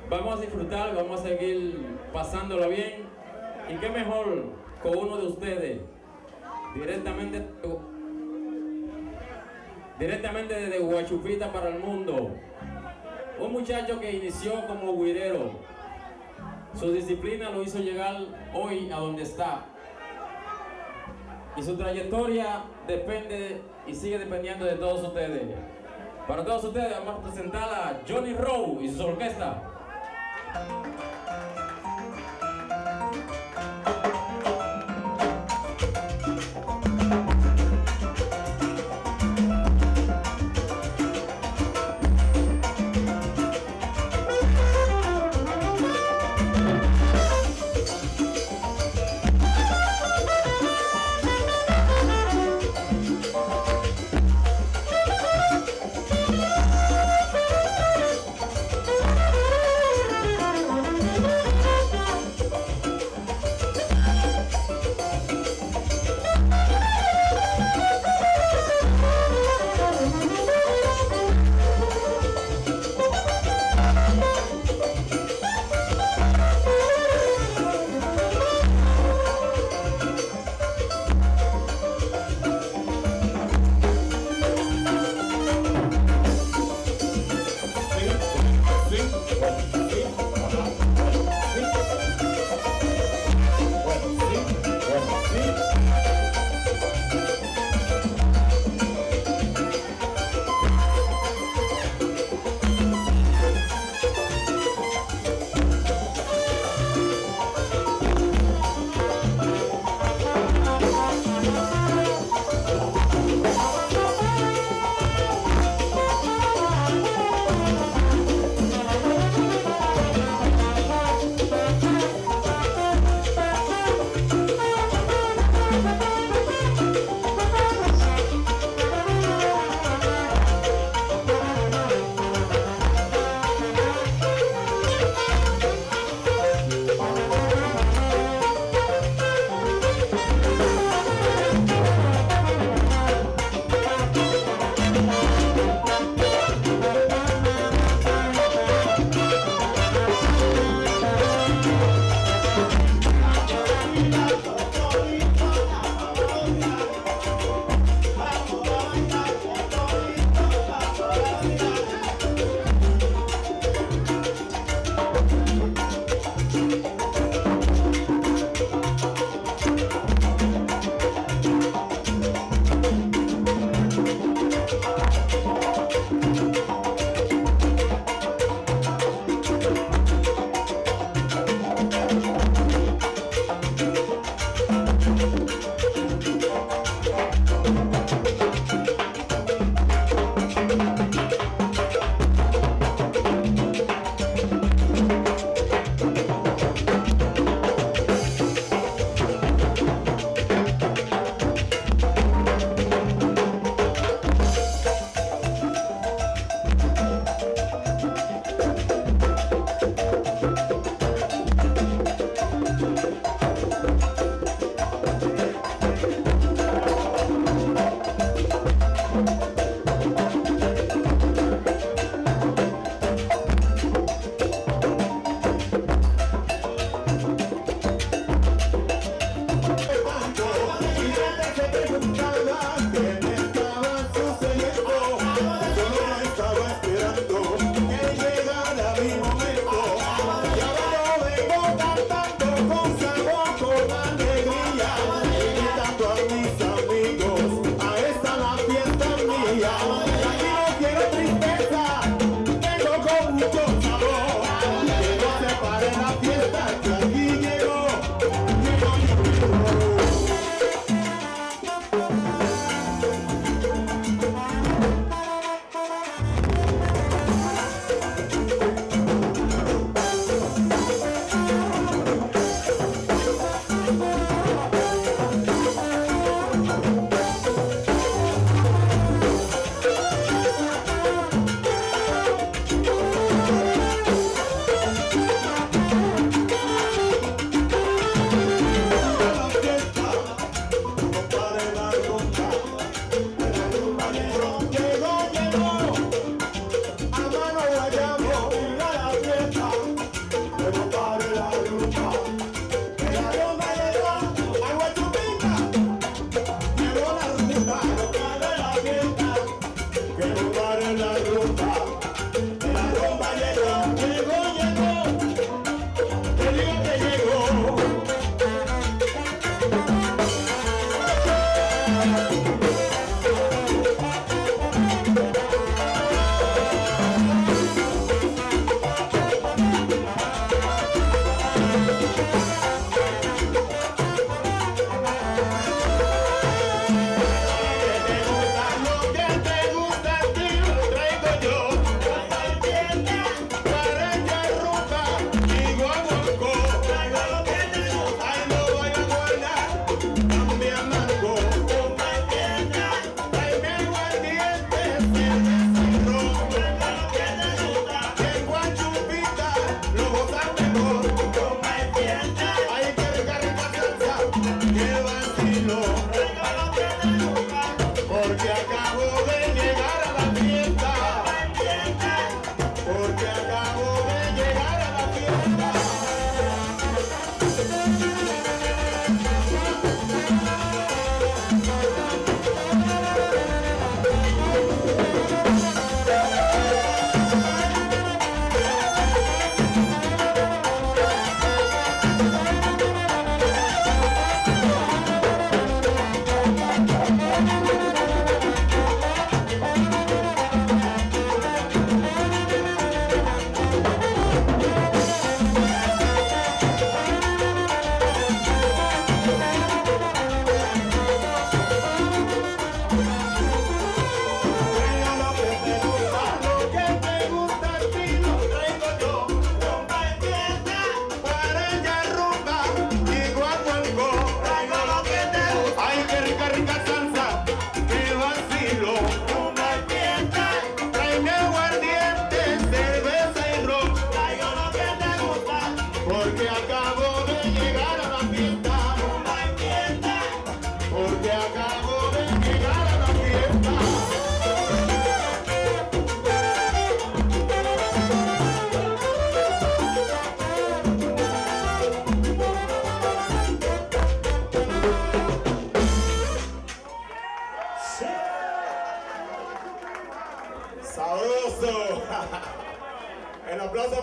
Vamos a disfrutar, vamos a seguir pasándolo bien. Y qué mejor con uno de ustedes, directamente desde Guachupita para el mundo. Un muchacho que inició como güirero. Su disciplina lo hizo llegar hoy a donde está. Y su trayectoria depende y sigue dependiendo de todos ustedes. Para todos ustedes vamos a presentar a Johnny Rowe y su orquesta.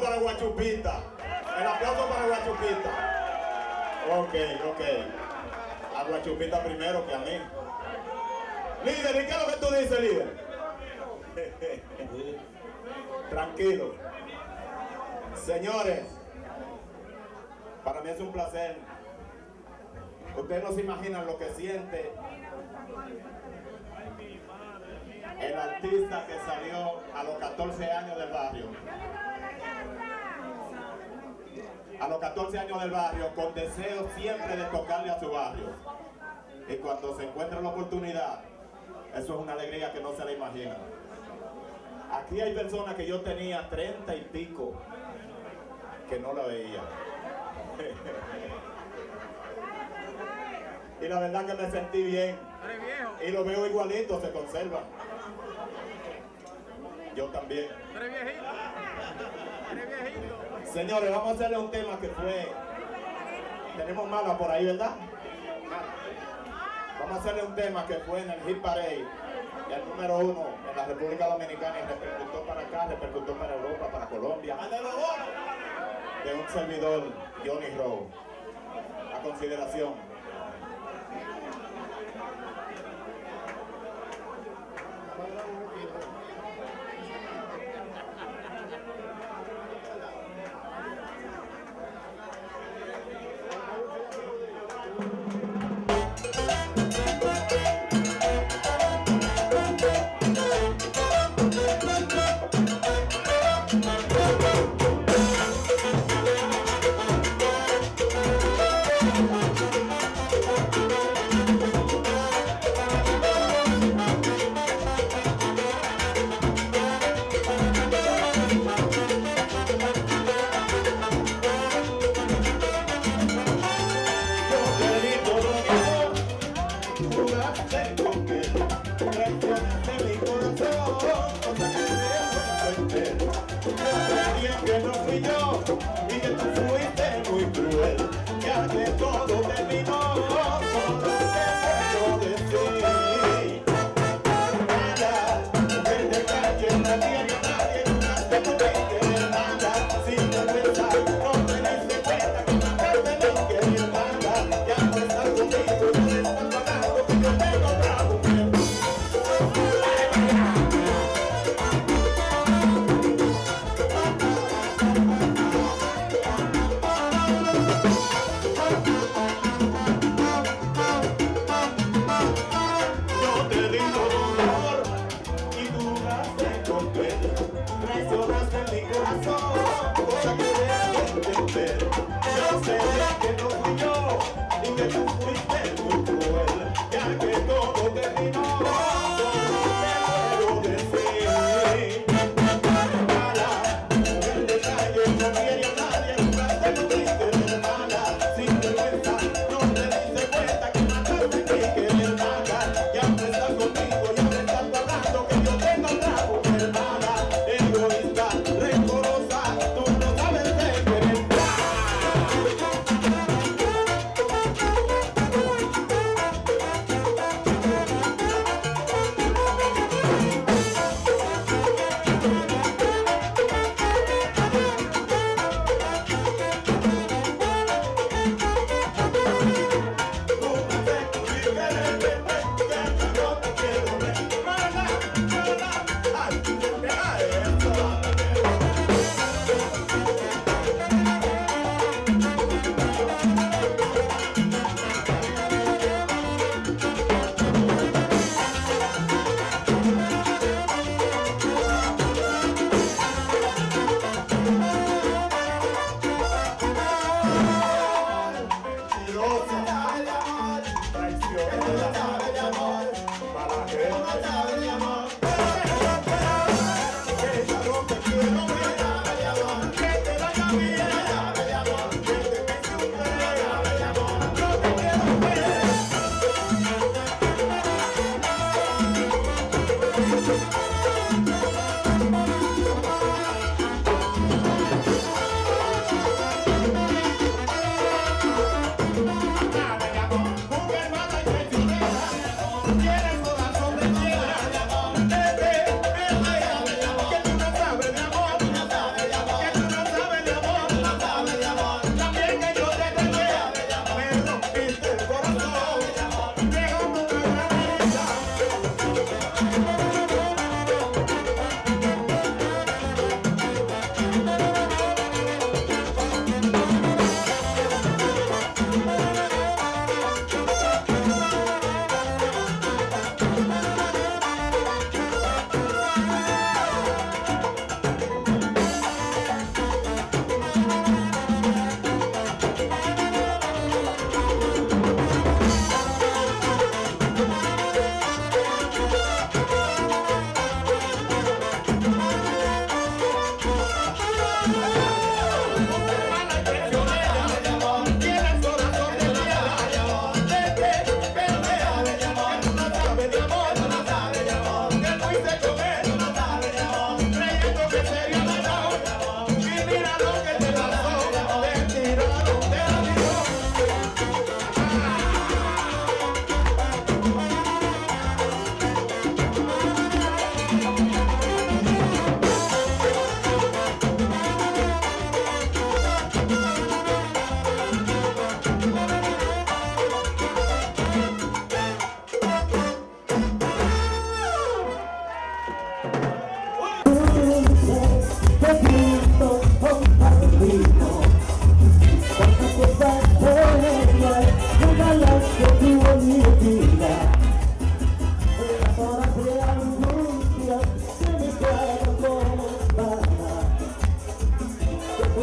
para Guachupita. El aplauso para Guachupita. Ok. A Guachupita primero que a mí. Líder, ¿y qué es lo que tú dices, líder? Tranquilo. Señores, para mí es un placer. Ustedes no se imaginan lo que siente el artista que salió a los 14 años del barrio. A los 14 años del barrio, con deseo siempre de tocarle a su barrio. Y cuando se encuentra la oportunidad, eso es una alegría que no se la imagina. Aquí hay personas que yo tenía 30 y pico que no la veía. Y la verdad que me sentí bien. Y lo veo igualito, se conserva. Yo también. Señores, vamos a hacerle un tema que fue... Tenemos Mala por ahí, ¿verdad? Vamos a hacerle un tema que fue en el Hit Parade, el número 1 en la República Dominicana, y repercutó para acá, repercutó para Europa, para Colombia. De un servidor, Johnny Rowe. A consideración.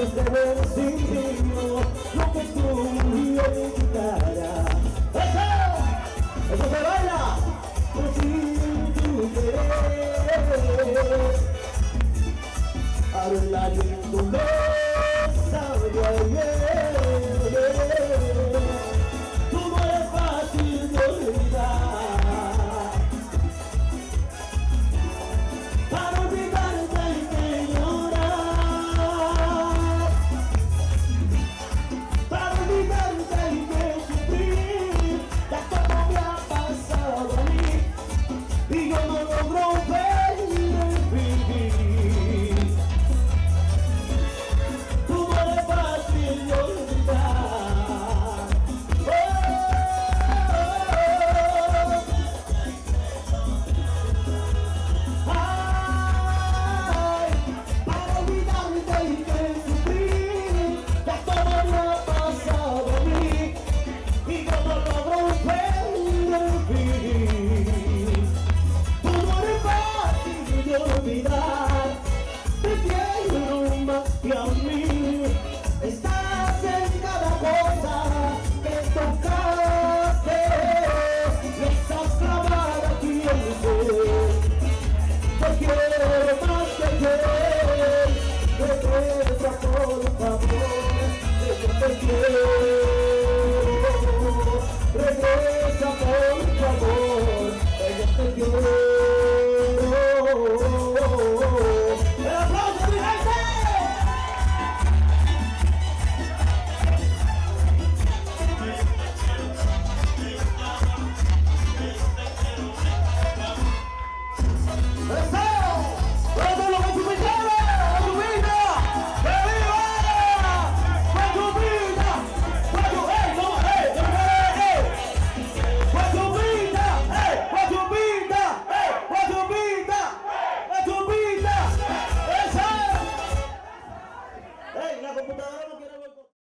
este buen sitio, lo que tú y en tu cara. ¡Eso se baila! Sin tu querer, habla de tu mesa de ayer. Tú no eres fácil de olvidar. Para olvidarte hay que llorar. Para olvidarte hay que sufrir. Ya todo me ha pasado a mí y yo no logro ver el vivir. Tú no eres fácil de olvidar. Ay, para olvidarte hay que sufrir. Ya todo me ha pasado a mí y yo no logro ver el vivir. Tú no eres fácil de olvidar. Te quiero más que a mí. Estás en cada cosa que tocaste y estás clavada aquí en mi ser. Te quiero más que ayer. Regresa por favor, que yo te quiero.